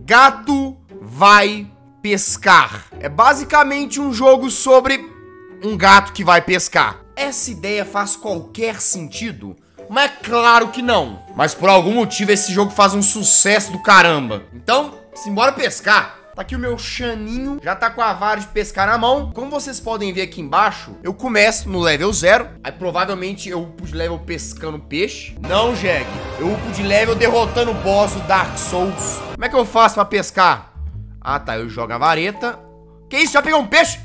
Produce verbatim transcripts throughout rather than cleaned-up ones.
Gato vai pescar. É basicamente um jogo sobre um gato que vai pescar. Essa ideia faz qualquer sentido? Mas é claro que não. Mas por algum motivo esse jogo faz um sucesso do caramba. Então, simbora pescar. Tá aqui o meu chaninho, já tá com a vara de pescar na mão. Como vocês podem ver aqui embaixo, eu começo no level zero. Aí provavelmente eu upo de level pescando peixe. Não, Jeg. Eu upo de level derrotando o boss do Dark Souls. Como é que eu faço pra pescar? Ah, tá. Eu jogo a vareta. Que isso? Já pegou um peixe?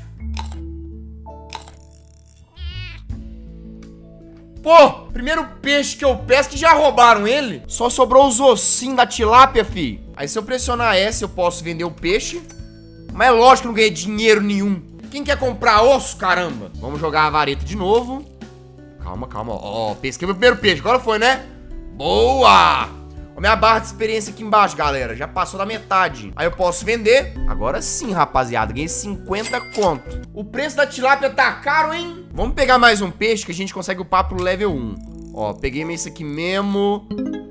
Pô, primeiro peixe que eu pesco, já roubaram ele. Só sobrou os ossinhos da tilápia, fi. Aí se eu pressionar S, eu posso vender o peixe. Mas é lógico que eu não ganhei dinheiro nenhum. Quem quer comprar osso, caramba? Vamos jogar a vareta de novo. Calma, calma. Ó, oh, pesquei meu primeiro peixe. Agora foi, né? Boa! Ó, minha barra de experiência aqui embaixo, galera. Já passou da metade. Aí eu posso vender. Agora sim, rapaziada. Ganhei cinquenta conto. O preço da tilápia tá caro, hein? Vamos pegar mais um peixe que a gente consegue upar pro level um. Ó, peguei esse aqui mesmo.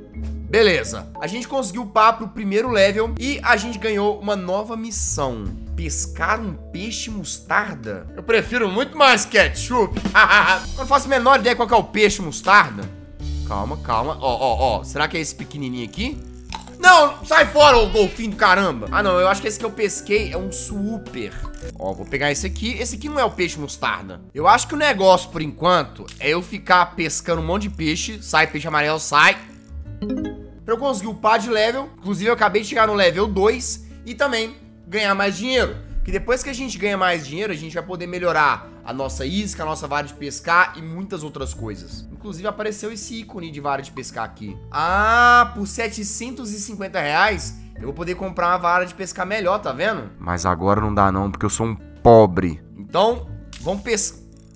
Beleza. A gente conseguiu upar pro primeiro level e a gente ganhou uma nova missão. Pescar um peixe mostarda? Eu prefiro muito mais ketchup. Eu não faço a menor ideia qual que é o peixe mostarda. Calma, calma. Ó, ó, ó. Será que é esse pequenininho aqui? Não, sai fora, ô golfinho do caramba. Ah, não. Eu acho que esse que eu pesquei é um super. Ó, vou pegar esse aqui. Esse aqui não é o peixe mostarda. Eu acho que o negócio, por enquanto, é eu ficar pescando um monte de peixe. Sai, peixe amarelo, sai. Pra eu conseguir upar de level. Inclusive, eu acabei de chegar no level dois. E também ganhar mais dinheiro. Que depois que a gente ganha mais dinheiro, a gente vai poder melhorar a nossa isca, a nossa vara de pescar e muitas outras coisas. Inclusive, apareceu esse ícone de vara de pescar aqui. Ah, por setecentos e cinquenta reais, eu vou poder comprar uma vara de pescar melhor, tá vendo? Mas agora não dá não, porque eu sou um pobre. Então, vamos pescar.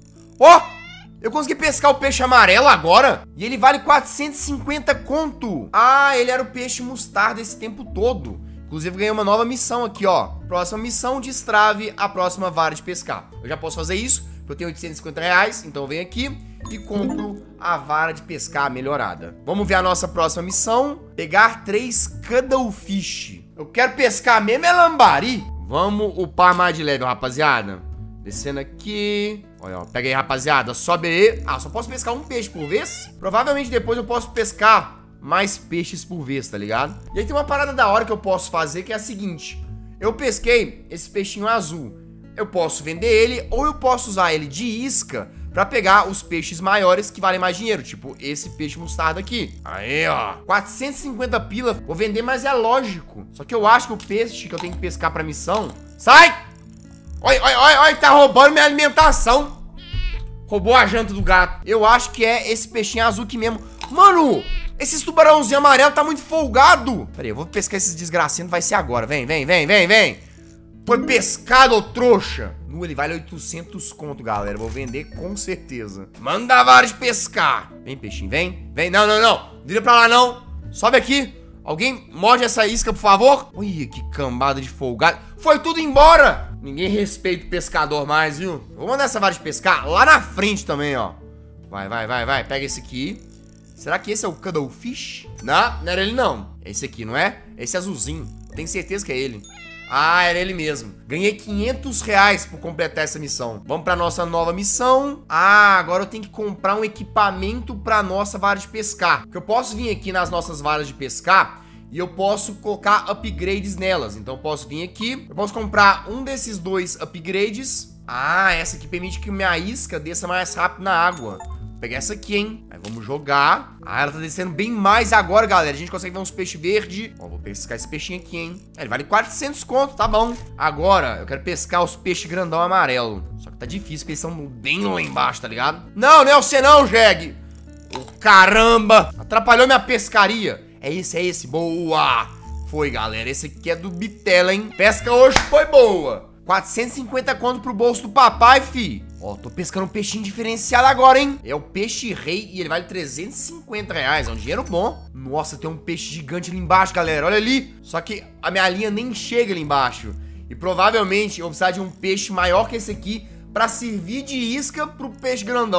Ó, oh, eu consegui pescar o peixe amarelo agora. E ele vale quatrocentos e cinquenta conto. Ah, ele era o peixe mostarda esse tempo todo. Inclusive, ganhei uma nova missão aqui, ó. Próxima missão, destrave a próxima vara de pescar. Eu já posso fazer isso, porque eu tenho oitocentos e cinquenta reais. Então, eu venho aqui e compro a vara de pescar melhorada. Vamos ver a nossa próxima missão. Pegar três cuttlefish. Eu quero pescar mesmo é lambari. Vamos upar mais de level, rapaziada. Descendo aqui. Olha, ó. Pega aí, rapaziada. Sobe aí. Ah, só posso pescar um peixe por vez? Provavelmente depois eu posso pescar mais peixes por vez, tá ligado? E aí tem uma parada da hora que eu posso fazer, que é a seguinte. Eu pesquei esse peixinho azul. Eu posso vender ele, ou eu posso usar ele de isca pra pegar os peixes maiores que valem mais dinheiro. Tipo, esse peixe mostarda aqui. Aí, ó. quatrocentos e cinquenta pila. Vou vender, mas é lógico. Só que eu acho que o peixe que eu tenho que pescar pra missão... Sai! Oi, oi, oi, oi, tá roubando minha alimentação. Roubou a janta do gato. Eu acho que é esse peixinho azul aqui mesmo. Mano... Esse tubarãozinho amarelo tá muito folgado. Pera aí, eu vou pescar esses desgraçados. Vai ser agora. Vem, vem, vem, vem, vem. Foi pescado, ô trouxa. Nu, ele vale oitocentos conto, galera. Vou vender com certeza. Manda a vara de pescar. Vem, peixinho, vem. Vem, não, não, não. Vira pra lá, não. Sobe aqui. Alguém morde essa isca, por favor. Ui, que cambada de folgado. Foi tudo embora. Ninguém respeita o pescador mais, viu? Vou mandar essa vara de pescar lá na frente também, ó. Vai, vai, vai, vai. Pega esse aqui. Será que esse é o cuttlefish? Não, não era ele não. É esse aqui, não é? Esse azulzinho. Tenho certeza que é ele. Ah, era ele mesmo. Ganhei quinhentos reais por completar essa missão. Vamos pra nossa nova missão. Ah, agora eu tenho que comprar um equipamento pra nossa vara de pescar. Porque eu posso vir aqui nas nossas varas de pescar e eu posso colocar upgrades nelas. Então eu posso vir aqui, eu posso comprar um desses dois upgrades. Ah, essa aqui permite que minha isca desça mais rápido na água. Vou pegar essa aqui, hein? Aí vamos jogar. Ah, ela tá descendo bem mais agora, galera. A gente consegue ver uns peixes verdes. Ó, vou pescar esse peixinho aqui, hein? É, ele vale quatrocentos conto, tá bom. Agora, eu quero pescar os peixes grandão amarelo. Só que tá difícil, porque eles são bem lá embaixo, tá ligado? Não, não é você não, Jeg. Oh, caramba. Atrapalhou minha pescaria. É esse, é esse. Boa. Foi, galera. Esse aqui é do Bitela, hein? Pesca hoje foi boa. quatrocentos e cinquenta conto pro bolso do papai, fi. Ó, tô pescando um peixinho diferenciado agora, hein? É o peixe rei e ele vale trezentos e cinquenta reais. É um dinheiro bom. Nossa, tem um peixe gigante ali embaixo, galera. Olha ali. Só que a minha linha nem chega ali embaixo. E provavelmente eu vou precisar de um peixe maior que esse aqui pra servir de isca pro peixe grandão.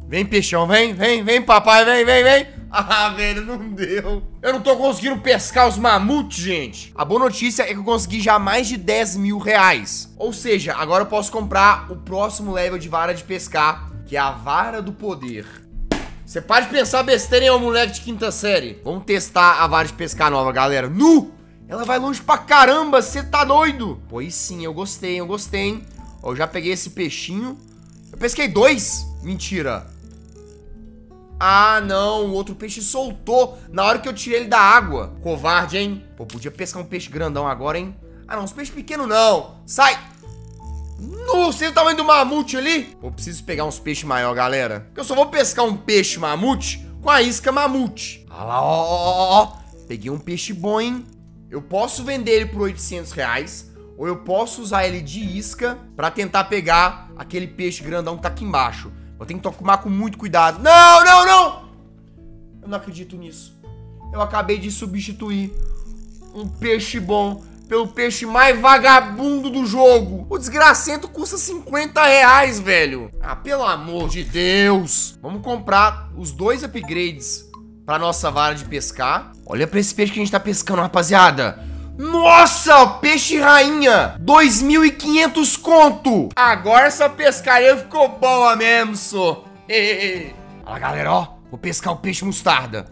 Vem, peixão, vem, vem, vem, papai, vem, vem, vem. Ah, velho, não deu. Eu não tô conseguindo pescar os mamutes, gente. A boa notícia é que eu consegui já mais de dez mil reais. Ou seja, agora eu posso comprar o próximo level de vara de pescar, que é a vara do poder. Você pode pensar besteira em um moleque de quinta série. Vamos testar a vara de pescar nova, galera. Nu! Ela vai longe pra caramba, você tá doido? Pois sim, eu gostei, eu gostei, hein? Ó, eu já peguei esse peixinho. Eu pesquei dois. Mentira. Ah, não, o outro peixe soltou na hora que eu tirei ele da água. Covarde, hein? Pô, podia pescar um peixe grandão agora, hein? Ah, não, os peixes pequenos não. Sai! Não sei o tamanho do mamute ali. Pô, preciso pegar uns peixes maiores, galera. Porque eu só vou pescar um peixe mamute com a isca mamute. Olha lá, ó, ó, ó. Peguei um peixe bom, hein? Eu posso vender ele por oitocentos reais. Ou eu posso usar ele de isca pra tentar pegar aquele peixe grandão que tá aqui embaixo. Eu tenho que tomar com muito cuidado. Não, não, não! Eu não acredito nisso. Eu acabei de substituir um peixe bom pelo peixe mais vagabundo do jogo. O desgracento custa cinquenta reais, velho. Ah, pelo amor de Deus. Vamos comprar os dois upgrades pra nossa vara de pescar. Olha pra esse peixe que a gente tá pescando, rapaziada. Nossa, peixe rainha, dois mil e quinhentos conto. Agora essa pescaria ficou boa mesmo, só. Olha lá, galera, ó. Vou pescar o peixe mostarda.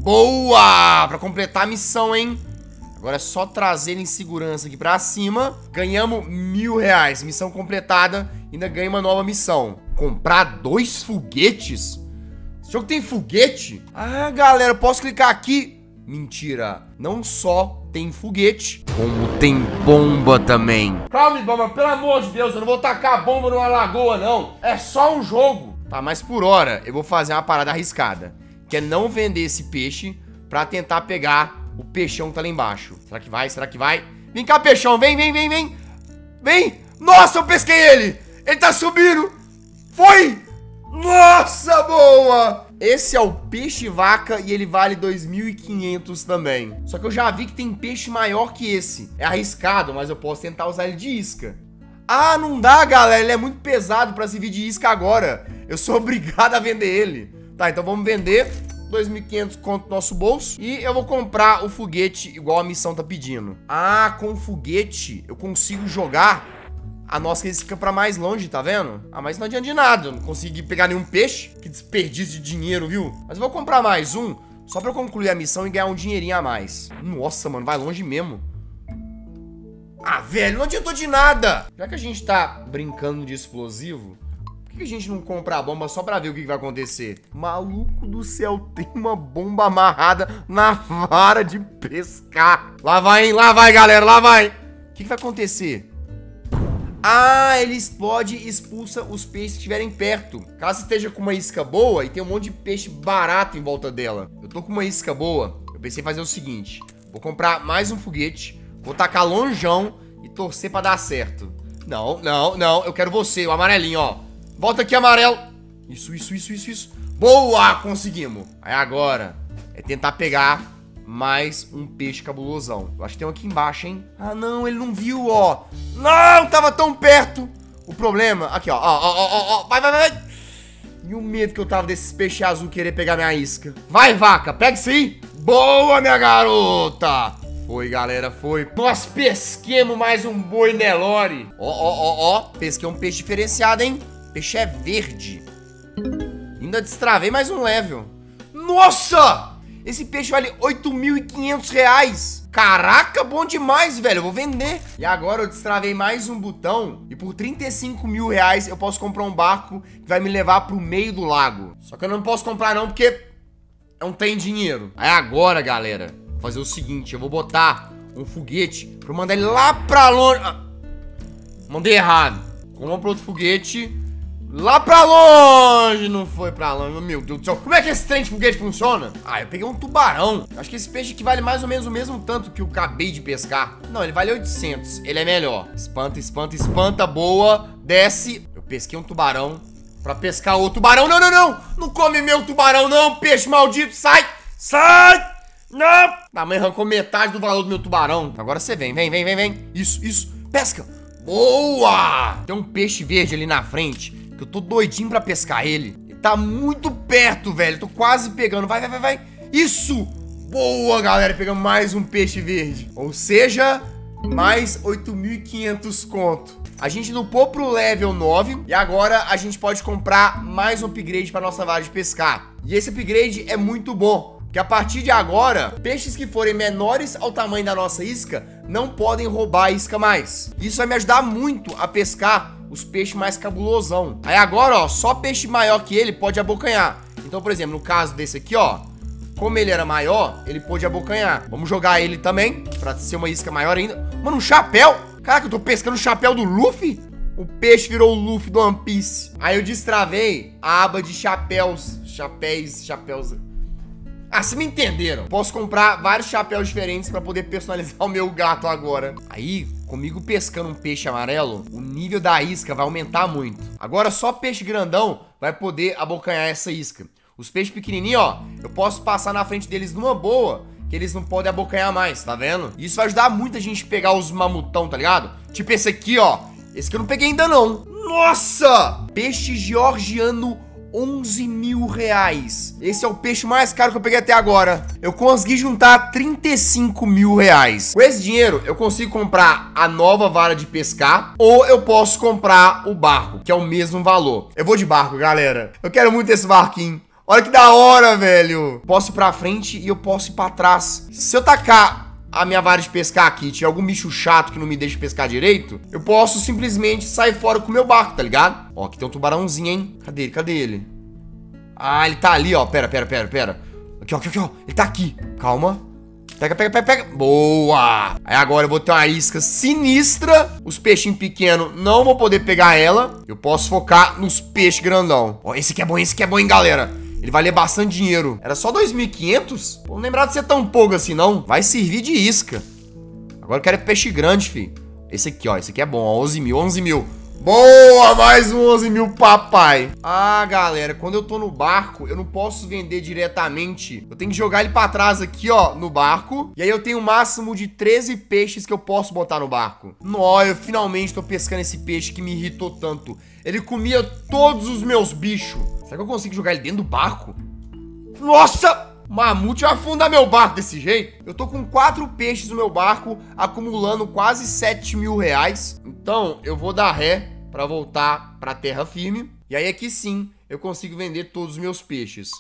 Boa! Pra completar a missão, hein? Agora é só trazer ele em segurança aqui pra cima. Ganhamos mil reais. Missão completada. Ainda ganha uma nova missão. Comprar dois foguetes? Esse jogo tem foguete? Ah, galera, posso clicar aqui? Mentira. Não só tem foguete, como tem bomba também. Calma, bomba, pelo amor de Deus, eu não vou tacar bomba numa lagoa, não. É só um jogo. Tá, mas por hora eu vou fazer uma parada arriscada, que é não vender esse peixe pra tentar pegar o peixão que tá lá embaixo. Será que vai? Será que vai? Vem cá, peixão, vem, vem, vem, vem. Vem. Nossa, eu pesquei ele. Ele tá subindo. Foi. Nossa, boa. Esse é o peixe vaca e ele vale dois mil e quinhentos também. Só que eu já vi que tem peixe maior que esse. É arriscado, mas eu posso tentar usar ele de isca. Ah, não dá, galera. Ele é muito pesado pra servir de isca agora. Eu sou obrigado a vender ele. Tá, então vamos vender. dois mil e quinhentos conto no nosso bolso. E eu vou comprar o foguete igual a missão tá pedindo. Ah, com o foguete eu consigo jogar a nossa isca pra mais longe, tá vendo? Ah, mas não adianta de nada. Eu não consegui pegar nenhum peixe. Que desperdício de dinheiro, viu? Mas eu vou comprar mais um, só pra eu concluir a missão e ganhar um dinheirinho a mais. Nossa, mano, vai longe mesmo. Ah, velho, não adiantou de nada. Já que a gente tá brincando de explosivo, por que a gente não compra a bomba só pra ver o que vai acontecer? Maluco do céu, tem uma bomba amarrada na vara de pescar. Lá vai, hein? Lá vai, galera, lá vai. O que vai acontecer? Ah, ele explode e expulsa os peixes que estiverem perto. Caso esteja com uma isca boa e tem um monte de peixe barato em volta dela. Eu tô com uma isca boa. Eu pensei em fazer o seguinte. Vou comprar mais um foguete. Vou tacar lonjão e torcer pra dar certo. Não, não, não. Eu quero você, o amarelinho, ó. Volta aqui, amarelo. Isso, isso, isso, isso, isso. Boa, conseguimos. Aí agora é tentar pegar mais um peixe cabulosão. Eu acho que tem um aqui embaixo, hein? Ah, não, ele não viu, ó. Não, tava tão perto. O problema... Aqui, ó, ó, ó, ó, ó. Vai, vai, vai. E o medo que eu tava desses peixes azul querer pegar minha isca. Vai, vaca, pega isso aí. Boa, minha garota. Foi, galera, foi. Nós pesquemos mais um boi Nelore. Ó, ó, ó, ó. Pesquei um peixe diferenciado, hein? Peixe é verde. Ainda destravei mais um level. Nossa! Esse peixe vale oito mil e quinhentos reais. Caraca, bom demais, velho. Eu vou vender. E agora eu destravei mais um botão. E por trinta e cinco mil reais eu posso comprar um barco que vai me levar pro meio do lago. Só que eu não posso comprar não, porque não tem dinheiro. Aí agora, galera, vou fazer o seguinte. Eu vou botar um foguete pra eu mandar ele lá pra longe. Ah, mandei errado. Compra outro foguete lá pra longe. Não foi pra longe, meu Deus do céu. Como é que esse trem de foguete funciona? Ah, eu peguei um tubarão. Acho que esse peixe aqui vale mais ou menos o mesmo tanto que eu acabei de pescar. Não, ele vale oitocentos. Ele é melhor. Espanta, espanta, espanta. Boa. Desce. Eu pesquei um tubarão pra pescar outro tubarão. Não, não, não. Não come meu tubarão, não. Peixe maldito. Sai. Sai. Não. A mãe arrancou metade do valor do meu tubarão. Agora você vem, vem, vem, vem, vem. Isso, isso. Pesca. Boa. Tem um peixe verde ali na frente. Eu tô doidinho pra pescar ele. Ele Tá muito perto, velho. Tô quase pegando. Vai, vai, vai, vai. Isso! Boa, galera. Pegamos mais um peixe verde. Ou seja, mais oito mil e quinhentos conto. A gente upou pro level nove. E agora a gente pode comprar mais um upgrade pra nossa vara de pescar. E esse upgrade é muito bom. Que a partir de agora, peixes que forem menores ao tamanho da nossa isca não podem roubar a isca mais. Isso vai me ajudar muito a pescar os peixes mais cabulosão. Aí agora, ó, só peixe maior que ele pode abocanhar. Então, por exemplo, no caso desse aqui, ó, como ele era maior, ele pôde abocanhar. Vamos jogar ele também, pra ser uma isca maior ainda. Mano, um chapéu! Caraca, eu tô pescando o chapéu do Luffy? O peixe virou o Luffy do One Piece. Aí eu destravei a aba de chapéus. Chapéus, chapéus... Ah, vocês me entenderam. Posso comprar vários chapéus diferentes pra poder personalizar o meu gato agora. Aí, comigo pescando um peixe amarelo, o nível da isca vai aumentar muito. Agora só peixe grandão vai poder abocanhar essa isca. Os peixes pequenininhos, ó, eu posso passar na frente deles numa boa, que eles não podem abocanhar mais, tá vendo? Isso vai ajudar muito a gente pegar os mamutão, tá ligado? Tipo esse aqui, ó. Esse que eu não peguei ainda não. Nossa! Peixe georgiano onze mil reais. Esse é o peixe mais caro que eu peguei até agora. Eu consegui juntar trinta e cinco mil reais. Com esse dinheiro, eu consigo comprar a nova vara de pescar ou eu posso comprar o barco, que é o mesmo valor. Eu vou de barco, galera. Eu quero muito esse barquinho. Olha que da hora, velho. Posso ir pra frente e eu posso ir pra trás. Se eu tacar a minha vara de pescar aqui, tiver algum bicho chato que não me deixa pescar direito, eu posso simplesmente sair fora com o meu barco, tá ligado? Ó, aqui tem um tubarãozinho, hein? Cadê ele? Cadê ele? Ah, ele tá ali, ó. Pera, pera, pera, pera. Aqui, ó, aqui, ó. Ele tá aqui. Calma. Pega, pega, pega, pega. Boa! Aí agora eu vou ter uma isca sinistra. Os peixinhos pequenos não vou poder pegar ela. Eu posso focar nos peixes grandão. Ó, esse aqui é bom, esse aqui é bom, hein, galera? Ele valia bastante dinheiro. Era só dois mil e quinhentos? Pô, não lembrava de ser tão pouco assim, não. Vai servir de isca. Agora eu quero peixe grande, fi. Esse aqui, ó. Esse aqui é bom, ó. onze mil, onze mil. Boa! Mais um onze mil, papai. Ah, galera, quando eu tô no barco, eu não posso vender diretamente. Eu tenho que jogar ele pra trás aqui, ó, no barco. E aí eu tenho um máximo de treze peixes que eu posso botar no barco. Nossa, eu finalmente tô pescando esse peixe que me irritou tanto. Ele comia todos os meus bichos. Será que eu consigo jogar ele dentro do barco? Nossa! O mamute vai afundar meu barco desse jeito. Eu tô com quatro peixes no meu barco, acumulando quase sete mil reais. Então, eu vou dar ré pra voltar pra terra firme. E aí aqui sim, eu consigo vender todos os meus peixes.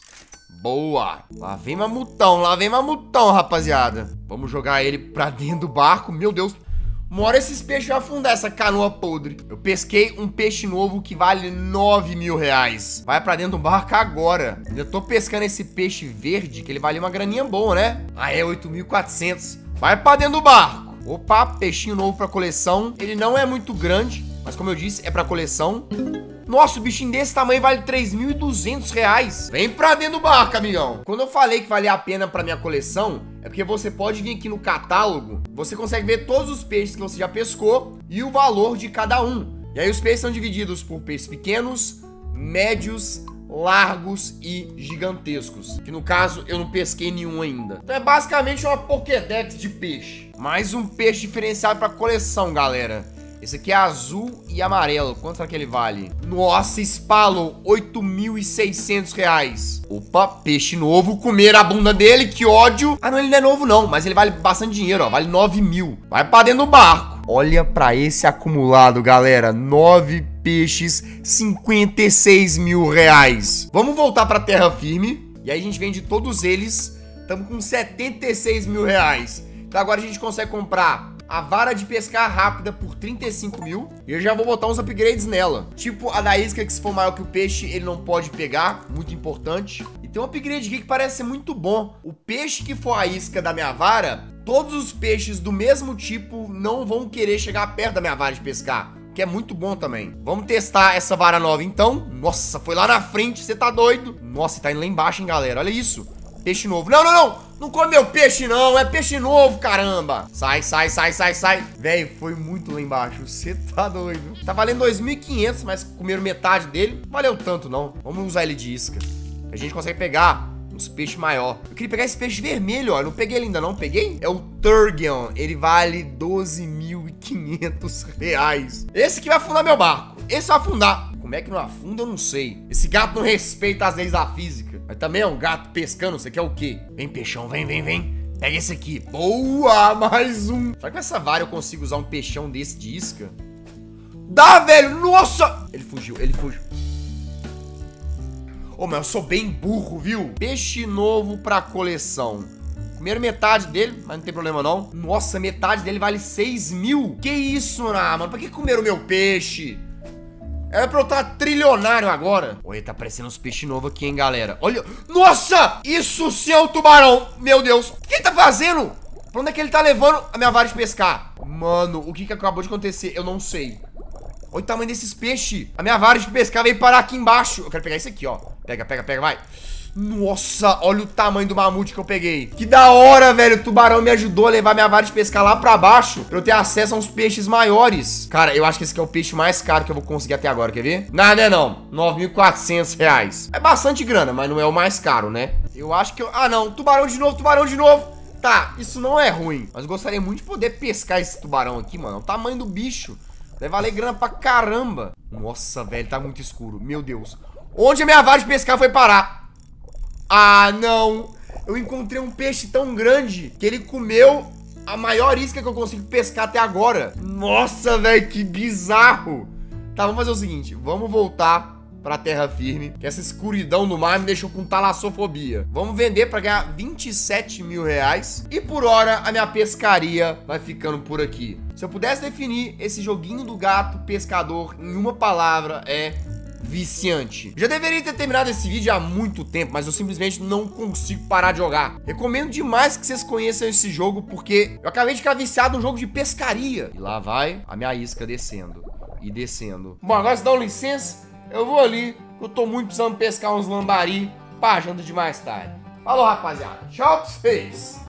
Boa! Lá vem mamutão, lá vem mamutão, rapaziada. Vamos jogar ele pra dentro do barco. Meu Deus! Uma hora esses peixes vão afundar essa canoa podre. Eu pesquei um peixe novo que vale nove mil reais. Vai pra dentro do barco agora. Eu tô pescando esse peixe verde, que ele vale uma graninha boa, né? Ah, é oito mil e quatrocentos. Vai pra dentro do barco. Opa, peixinho novo pra coleção. Ele não é muito grande, mas como eu disse, é pra coleção. Nossa, o bichinho desse tamanho vale três mil e duzentos reais. Vem pra dentro do barco, amigão. Quando eu falei que valia a pena pra minha coleção, é porque você pode vir aqui no catálogo. Você consegue ver todos os peixes que você já pescou e o valor de cada um. E aí os peixes são divididos por peixes pequenos, médios, largos e gigantescos. Que no caso, eu não pesquei nenhum ainda. Então é basicamente uma Pokédex de peixe. Mais um peixe diferenciado pra coleção, galera. Esse aqui é azul e amarelo. Quanto será que ele vale? Nossa, Spallow, oito mil e seiscentos reais. Opa, peixe novo. Comer a bunda dele, que ódio. Ah, não, ele não é novo não, mas ele vale bastante dinheiro, ó. Vale nove mil. Vai pra dentro do barco. Olha pra esse acumulado, galera. Nove peixes, cinquenta e seis mil reais. Vamos voltar pra terra firme. E aí a gente vende todos eles. Estamos com setenta e seis mil reais. Então agora a gente consegue comprar a vara de pescar rápida por trinta e cinco mil. E eu já vou botar uns upgrades nela. Tipo a da isca, que se for maior que o peixe, ele não pode pegar. Muito importante. E tem um upgrade aqui que parece ser muito bom. O peixe que for a isca da minha vara, todos os peixes do mesmo tipo não vão querer chegar perto da minha vara de pescar. Que é muito bom também. Vamos testar essa vara nova então. Nossa, foi lá na frente, você tá doido? Nossa, tá indo lá embaixo, hein, galera. Olha isso. Peixe novo. Não, não, não. Não come meu peixe, não. É peixe novo, caramba. Sai, sai, sai, sai, sai. Velho, foi muito lá embaixo. Você tá doido. Tá valendo dois mil e quinhentos, mas comeram metade dele. Não valeu tanto, não. Vamos usar ele de isca. A gente consegue pegar uns peixes maior. Eu queria pegar esse peixe vermelho, ó. Eu não peguei ele ainda, não. Peguei? É o Turgeon. Ele vale doze mil e quinhentos reais. Esse aqui vai afundar meu barco. Esse vai afundar. Como é que não afunda, eu não sei. Esse gato não respeita as leis da física. Mas também é um gato pescando, você quer o quê? Vem, peixão, vem, vem, vem. Pega esse aqui. Boa, mais um. Será que com essa vara eu consigo usar um peixão desse de isca? Dá, velho, nossa. Ele fugiu, ele fugiu. Ô, mas eu sou bem burro, viu? Peixe novo pra coleção. Primeiro metade dele, mas não tem problema não. Nossa, metade dele vale seis mil. Que isso, ah, mano? Pra que comeram o meu peixe? Era pra eu estar trilionário agora. Oi, tá aparecendo uns peixes novos aqui, hein, galera. Olha. Nossa! Isso sim é um tubarão. Meu Deus. O que ele tá fazendo? Pra onde é que ele tá levando a minha vara de pescar? Mano, o que que acabou de acontecer? Eu não sei. Olha o tamanho desses peixes. A minha vara de pescar veio parar aqui embaixo. Eu quero pegar esse aqui, ó. Pega, pega, pega, vai. Nossa, olha o tamanho do mamute que eu peguei. Que da hora, velho. O tubarão me ajudou a levar minha vara de pescar lá pra baixo, pra eu ter acesso a uns peixes maiores. Cara, eu acho que esse aqui é o peixe mais caro que eu vou conseguir até agora, quer ver? Não, não é não. nove mil e quatrocentos reais. É bastante grana, mas não é o mais caro, né? Eu acho que eu... Ah, não. Tubarão de novo, tubarão de novo. Tá, isso não é ruim. Mas eu gostaria muito de poder pescar esse tubarão aqui, mano. O tamanho do bicho. Deve valer grana pra caramba. Nossa, velho, tá muito escuro. Meu Deus. Onde a minha vara de pescar foi parar? Ah, não. Eu encontrei um peixe tão grande que ele comeu a maior isca que eu consigo pescar até agora. Nossa, velho, que bizarro. Tá, vamos fazer o seguinte. Vamos voltar pra terra firme, que essa escuridão do mar me deixou com talassofobia. Vamos vender pra ganhar vinte e sete mil reais. E por hora, a minha pescaria vai ficando por aqui. Se eu pudesse definir esse joguinho do gato pescador em uma palavra, é... viciante. Já deveria ter terminado esse vídeo há muito tempo, mas eu simplesmente não consigo parar de jogar. Recomendo demais que vocês conheçam esse jogo, porque eu acabei de ficar viciado num jogo de pescaria. E lá vai a minha isca descendo e descendo. Bom, agora se dão licença, eu vou ali, eu tô muito precisando pescar uns lambari pra janta de mais tarde. Falou, rapaziada. Tchau pra vocês.